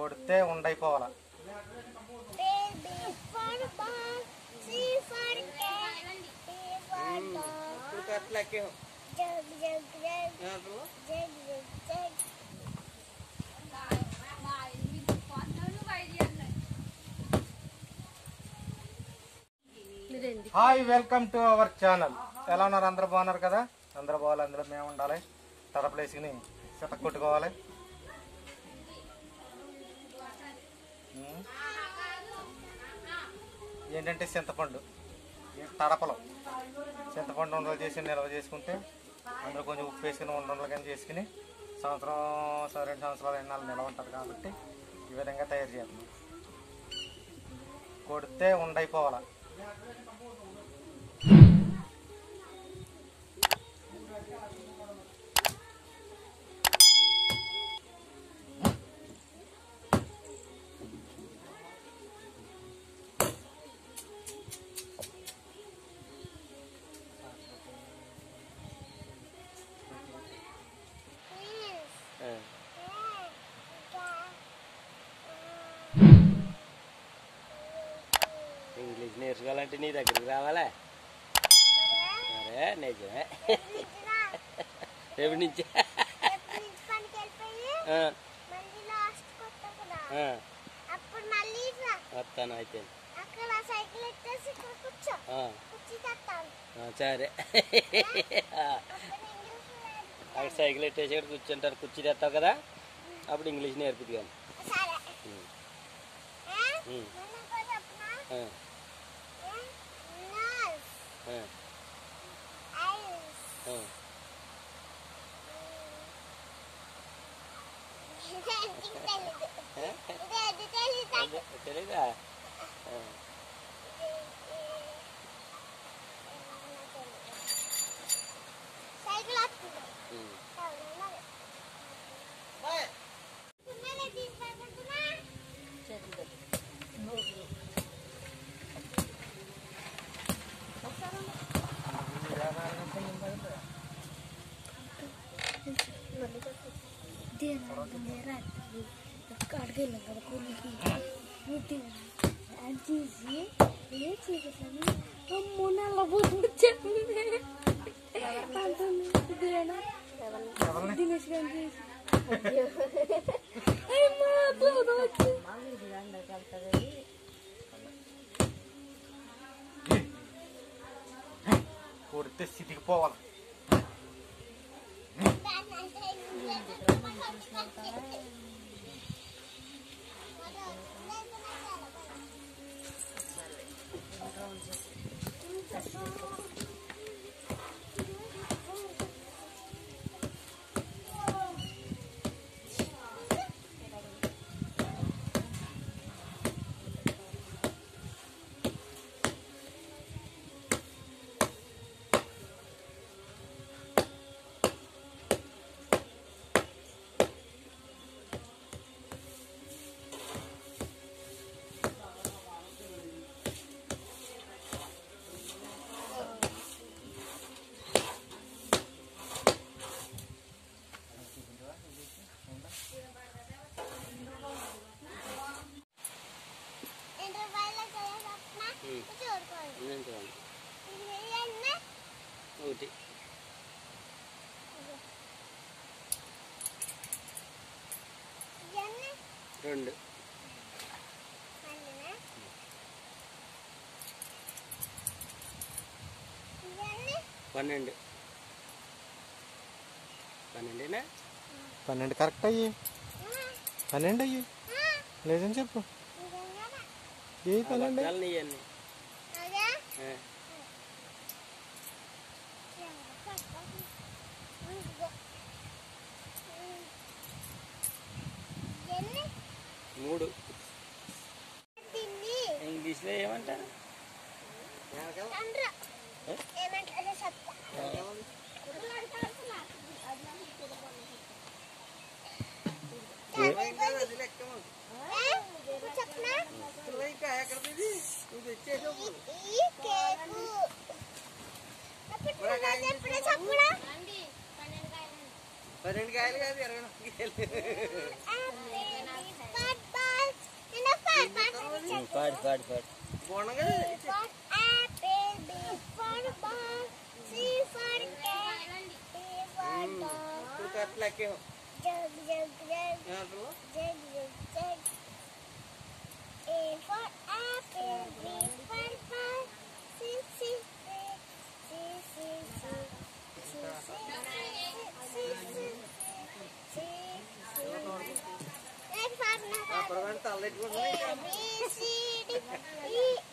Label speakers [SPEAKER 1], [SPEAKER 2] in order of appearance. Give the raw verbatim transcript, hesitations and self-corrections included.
[SPEAKER 1] కొడితే ఉండైపోవాలా. Hi, welcome to our channel. ఎలా ఉన్నారు? అందరూ బాగున్నారు కదా? అందరూ బాగాలి, అందులో మేము ఉండాలి. తడపలేసుకుని చెత్త కొట్టుకోవాలి. ఏంటంటే చింతపండు తడపలం, చింతపండు ఉండలు చేసి నిల్వ చేసుకుంటే అందులో కొంచెం ఉప్పు వేసుకుని ఉండలు కానీ చేసుకుని సంవత్సరం రెండు సంవత్సరాలు ఎన్నాళ్ళు నిల్వ ఉంటుంది కాబట్టి ఈ విధంగా తయారు చేస్తున్నాం. కొడితే ఉండైపోవాలా.
[SPEAKER 2] ఇంగ్లీష్ నేర్చుకోవాలంటే నీ దగ్గరికి రావాలా? అరే నిజమే. రేపు నుంచి వస్తాను అయితే. సరే, అక్కడ సైకిల్ ఎట్టేసి ఇక్కడ కూర్చుంటారు. కుర్చీ తెస్తావు కదా, అప్పుడు ఇంగ్లీష్ నేర్పుద్ది కానీ. తెలీదా?
[SPEAKER 1] కొడితే స్థితికి పోవాలి. ఒకటి రెండు పన్నెండు పన్నెండేనా? పన్నెండు కరెక్ట్ అయ్యి. పన్నెండు అయ్యి లేదని చెప్పు. ఏ పన్నెండు?
[SPEAKER 2] మూడు. ఇంగ్లీష్లో ఏమంటారు?
[SPEAKER 3] పన్నెండు కాయలు కాదు, ఇరవై నాలుగు కాయలు.
[SPEAKER 2] పాడు పాడు పాడు
[SPEAKER 3] తల్లెట్టుకుంటున్నా